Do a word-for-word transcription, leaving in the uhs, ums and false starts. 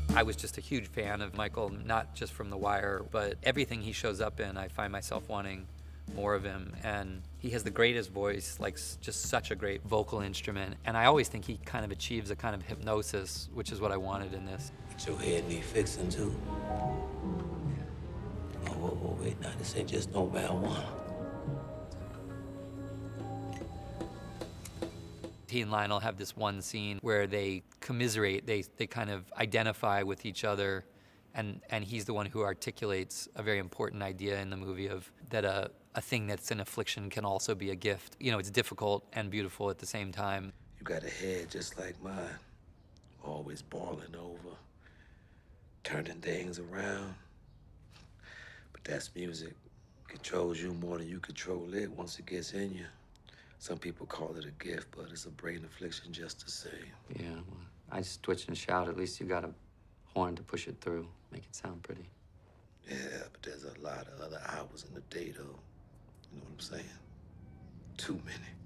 I was just a huge fan of Michael, not just from The Wire, but everything he shows up in, I find myself wanting more of him. And he has the greatest voice, like just such a great vocal instrument. And I always think he kind of achieves a kind of hypnosis, which is what I wanted in this. But your head need fixing too. Oh, whoa, whoa, wait, now this ain't just no marijuana. He and Lionel have this one scene where they commiserate, they, they kind of identify with each other, and, and he's the one who articulates a very important idea in the movie of that a, a thing that's an affliction can also be a gift. You know, it's difficult and beautiful at the same time. You got a head just like mine, always boiling over, turning things around. But that's music. It controls you more than you control it once it gets in you. Some people call it a gift, but it's a brain affliction just the same. Yeah, well, I just twitch and shout. At least you got a horn to push it through, make it sound pretty. Yeah, but there's a lot of other hours in the day, though. You know what I'm saying? Too many.